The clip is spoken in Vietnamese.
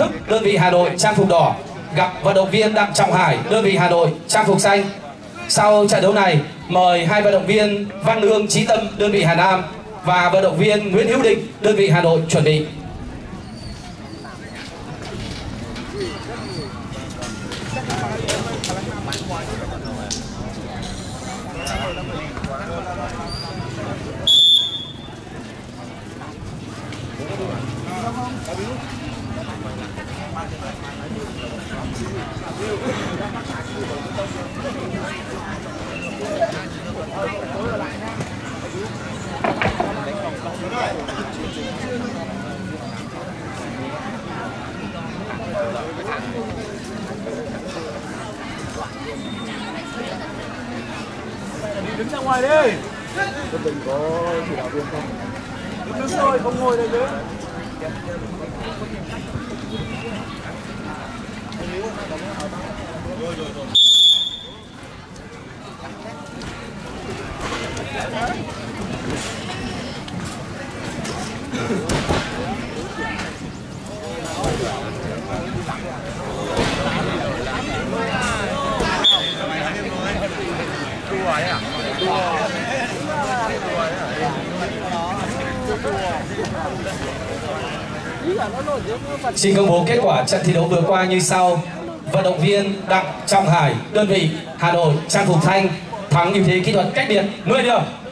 Thức, đơn vị Hà Nội trang phục đỏ gặp vận động viên Đặng Trọng Hải, đơn vị Hà Nội trang phục xanh. Sau trận đấu này, mời hai vận động viên Văn Hương Chí Tâm, đơn vị Hà Nam và vận động viên Nguyễn Hữu Định, đơn vị Hà Nội chuẩn bị. Đứng ra ngoài đi. Đừng có chỉ đạo viên không? Đứng rồi, không ngồi đây nữa. Xin công bố kết quả trận thi đấu vừa qua như sau. Vận động viên Đặng Trọng Hải, đơn vị Hà Nội trang phục xanh thắng ưu thế kỹ thuật cách biệt 10 điểm.